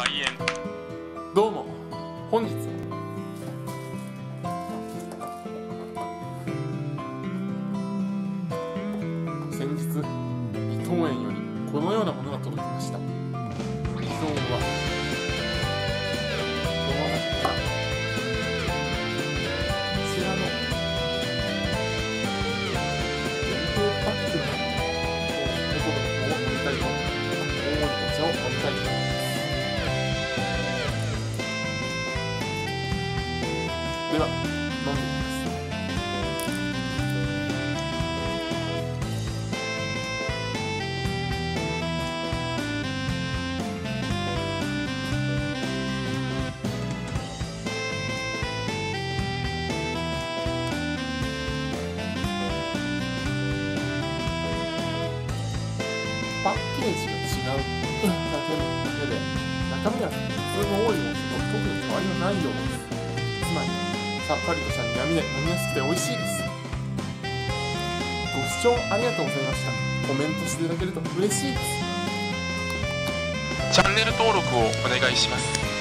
開演。 どうも、本日は先日伊藤園よりこのようなものが届きました。伊藤はこの中からこちらの限定パックのレトルトを飲みたいと思います。大盛りお茶を飲みたいと思います。では飲んでみます。パッケージが違うだけで中身は普通の多いものと特に変わりはないようです。つまりさっぱりとした苦味で飲みやすくて美味しいです。ご視聴ありがとうございました。コメントしていただけると嬉しいです。 チャンネル登録をお願いします。